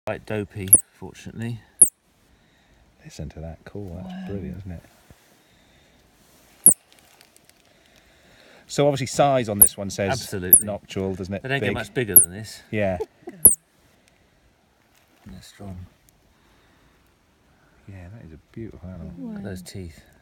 Quite dopey, fortunately. Listen to that call, that's brilliant, isn't it? So obviously size on this one says Absolutely. nocturnal, doesn't it? They don't Big. get much bigger than this. Yeah. And they're strong. Yeah, that is a beautiful animal. Look at those teeth.